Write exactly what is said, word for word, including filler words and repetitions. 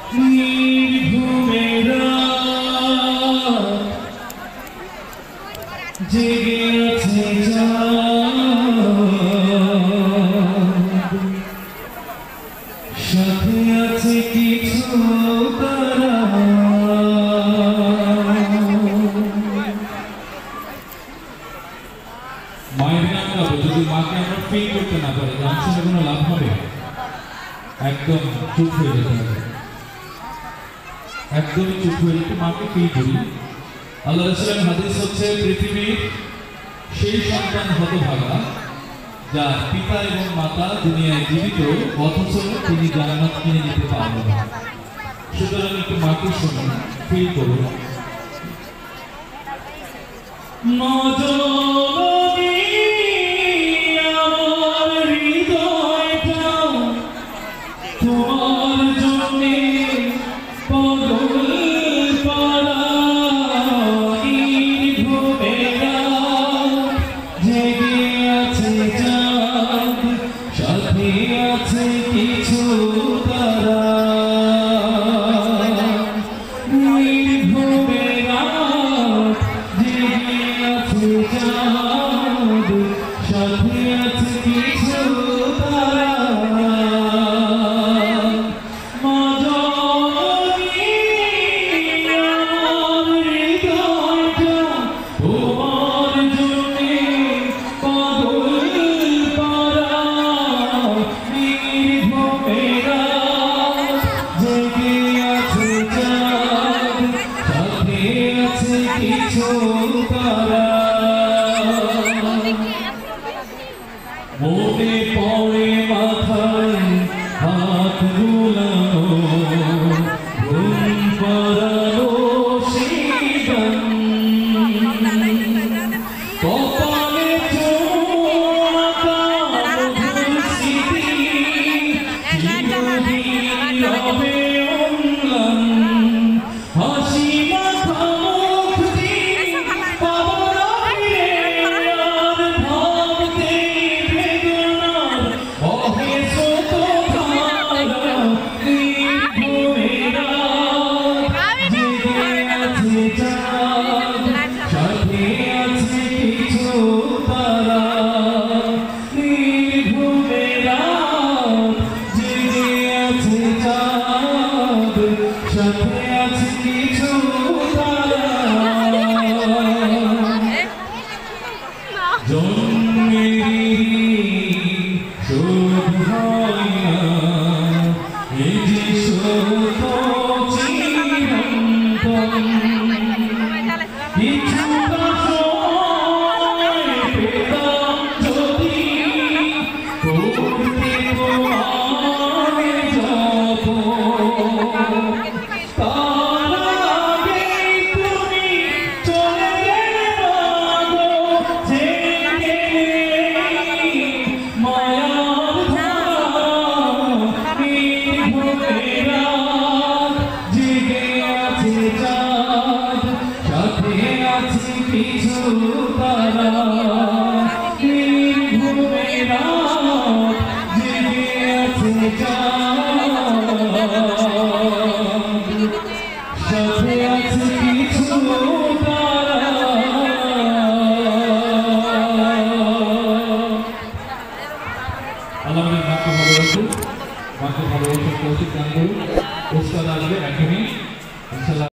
নির্ঘুমেরা জেগে আছে সাথে আছে কিছু তারা। মায়ের গান গাবো, যদি মাকে আমরা ফিল করতে না পারি গান শুনে কোনো লাভ হবে? একদম চুপ হয়ে যেতে হবে, একদমই চুপ হয়ে যেতে মাকে ফিল করি। আল্লাহ রাসূলের হাদিস হচ্ছে, পৃথিবীর সেই সন্তান হতভাগা যার পিতা এবং মাতা দুনিয়ায় জীবিত অথচ তিনি জান্নাত কিনে নিতে পারবেন না। সুতরাং একটু মাকে শুনুন, ফিল করুন। তোমার জন্যে পাগল পারা ঘুমেরা জেগে আছে চাঁদ সাথে আছে কিছু তারা। ঘুমেরা জেগে আছে চাঁদ সাথে আছে কিছু তারা। মনে পড়ে মাথায় হাত বুলানো ঘুম পাড়ানো সেই গান, কপালে চোখা মধুর স্মৃতি চিরদিন রবে অম্লান। হাসি মাখা মুখ দিয়ে পাবনা ফিরে আর ভাবতে বেদনার বহে স্রোত ধারা। ঘুমেরা জেগে আছে চাঁদ সাথে আছে কিছু তারা। ঘুমেরা জেগে আছে চাঁদ সাথে আছে কিছু তারা। জন্মেরই শোধ হয় না এ যে সত্য চিরন্তন। কিছুটা সময় পেতাম যদি করতে তোমায় যতন, তার আগেই তুমি চলে গেলে মাগো জেগে মায়ার ধারা। ঘুমেরা জেগে আছে চাঁদ সাথে আছে কিছু তারা। ঘুমেরা জেগে আছে চাঁদ সাথে আছে কিছু তারা। আল্লাহ আমাদের মাকে ভালোবাসুন, মাকে ভালোবাসুন, কৌশিক গান করুন। উস্তাদ আসবে এখনই ইনশাআল্লাহ।